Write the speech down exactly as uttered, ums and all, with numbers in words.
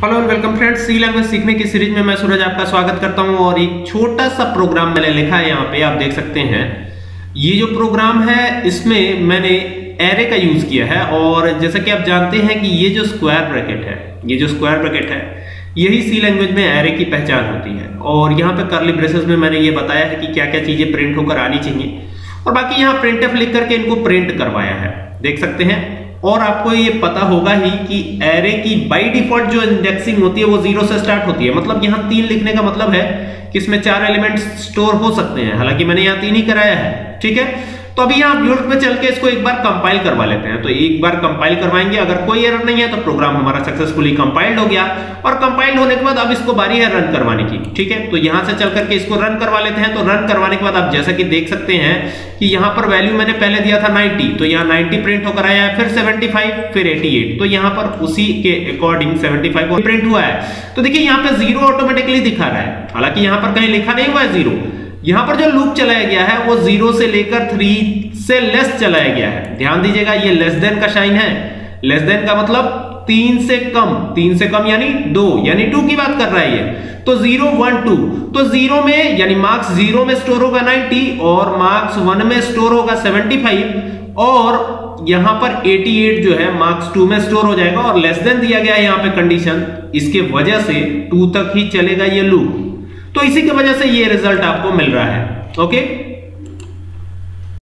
Hello and welcome friends, C language सीखने की series में मैं सूरज आपका स्वागत करता हूं। और एक छोटा सा प्रोग्राम मैंने लिखा है, यहाँ पे आप देख सकते हैं। ये जो प्रोग्राम है इसमें मैंने एरे का यूज किया है। और जैसा कि आप जानते हैं कि ये जो स्क्वायर ब्रैकेट है ये जो स्क्वायर ब्रैकेट है यही सी लैंग्वेज में एरे की पहचान होती है। और यहाँ पे कर्ली ब्रेसेस में मैंने ये बताया है कि क्या क्या चीजें प्रिंट होकर आनी चाहिए, और बाकी यहाँ प्रिंटफ लिख करके इनको प्रिंट करवाया है, देख सकते हैं। और आपको ये पता होगा ही कि एरे की बाय डिफॉल्ट जो इंडेक्सिंग होती है वो जीरो से स्टार्ट होती है। मतलब यहाँ तीन लिखने का मतलब है कि इसमें चार एलिमेंट्स स्टोर हो सकते हैं, हालांकि मैंने यहाँ तीन ही कराया है, ठीक है। तो अभी यहाँ ब्यूल्ट पे चल के इसको एक बार कंपाइल करवा लेते हैं। तो एक बार कंपाइल करवाएंगे, अगर कोई एरर नहीं है तो प्रोग्राम हमारा सक्सेसफुली कंपाइल्ड हो गया। और कंपाइल्ड होने के बाद अब इसको बारी है रन करवाने की, ठीक है। तो यहाँ से चल करके इसको रन करवा लेते हैं। तो रन करवाने के बाद आप जैसा कि देख सकते हैं कि यहाँ पर वैल्यू मैंने पहले दिया था नब्बे, तो यहाँ नब्बे प्रिंट होकर आया है, फिर पचहत्तर, फिर अठासी। तो यहाँ पर उसी के अकॉर्डिंग पचहत्तर प्रिंट हुआ है। तो देखिए यहाँ पे जीरो ऑटोमेटिकली दिखा रहा है, हालांकि यहाँ पर कहीं लिखा नहीं हुआ है जीरो। यहां पर जो लूप चलाया गया है वो जीरो से लेकर थ्री से लेस चलाया गया है। ध्यान दीजिएगा, ये लेस देन का साइन है। लेस देन का मतलब तीन से कम, तीन से कम यानी दो, यानी टू की बात कर रहा है ये। तो जीरो वन टू, तो जीरो में यानी मार्क्स जीरो में स्टोर होगा नब्बे और मार्क्स वन में स्टोर होगा पचहत्तर, और यहां पर अठासी जो है मार्क्स टू में स्टोर हो जाएगा। और लेस देन दिया गया है यहां पे कंडीशन, इसके वजह से टू तक ही चलेगा ये लूप। तो इसी की वजह से ये रिजल्ट आपको मिल रहा है, ओके।